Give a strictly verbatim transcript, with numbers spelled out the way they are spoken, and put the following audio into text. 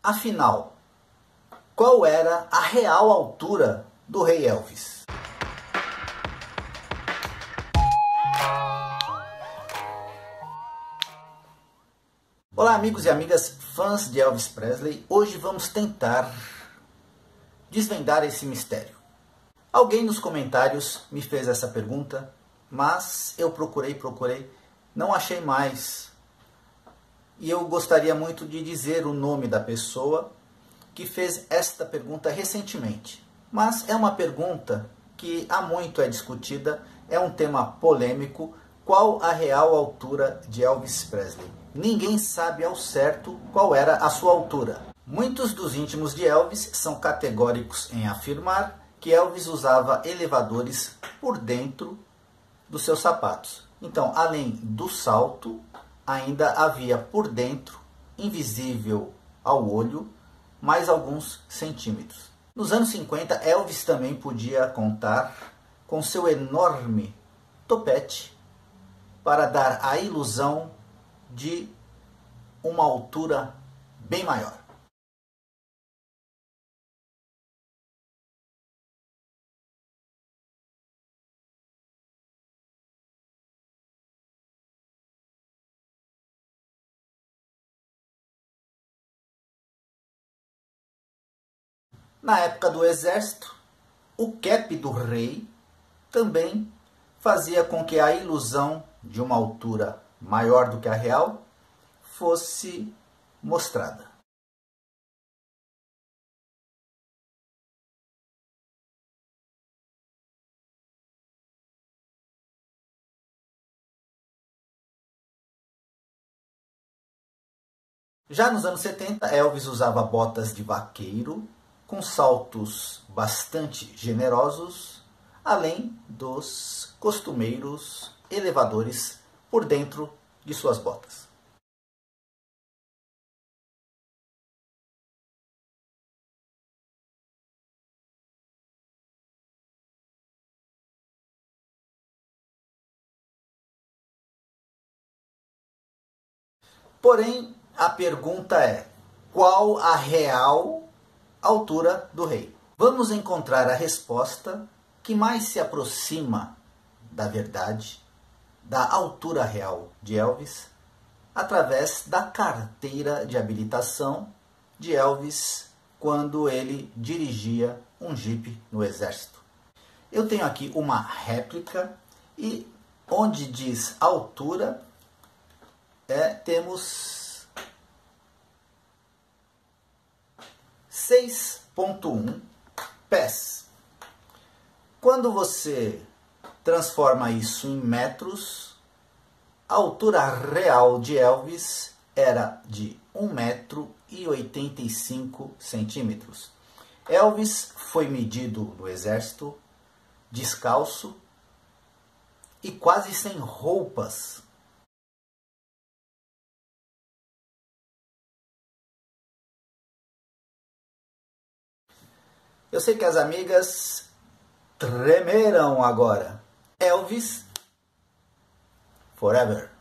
Afinal, qual era a real altura do rei Elvis? Olá, amigos e amigas fãs de Elvis Presley. Hoje vamos tentar desvendar esse mistério. Alguém nos comentários me fez essa pergunta, mas eu procurei, procurei, não achei mais. E eu gostaria muito de dizer o nome da pessoa que fez esta pergunta recentemente. Mas é uma pergunta que há muito é discutida, é um tema polêmico. Qual a real altura de Elvis Presley? Ninguém sabe ao certo qual era a sua altura. Muitos dos íntimos de Elvis são categóricos em afirmar que Elvis usava elevadores por dentro dos seus sapatos. Então, além do salto, ainda havia por dentro, invisível ao olho, mais alguns centímetros. Nos anos cinquenta, Elvis também podia contar com seu enorme topete para dar a ilusão de uma altura bem maior. Na época do exército, o cap do rei também fazia com que a ilusão de uma altura maior do que a real fosse mostrada. Já nos anos setenta, Elvis usava botas de vaqueiro com saltos bastante generosos, além dos costumeiros elevadores por dentro de suas botas. Porém, a pergunta é: qual a real altura do rei? Vamos encontrar a resposta que mais se aproxima da verdade, da altura real de Elvis, através da carteira de habilitação de Elvis quando ele dirigia um Jeep no exército. Eu tenho aqui uma réplica e onde diz altura, é, temos seis ponto um pés. Quando você transforma isso em metros, a altura real de Elvis era de um metro e oitenta e cinco centímetros. Elvis foi medido no exército, descalço e quase sem roupas. Eu sei que as amigas tremeram agora. Elvis Forever.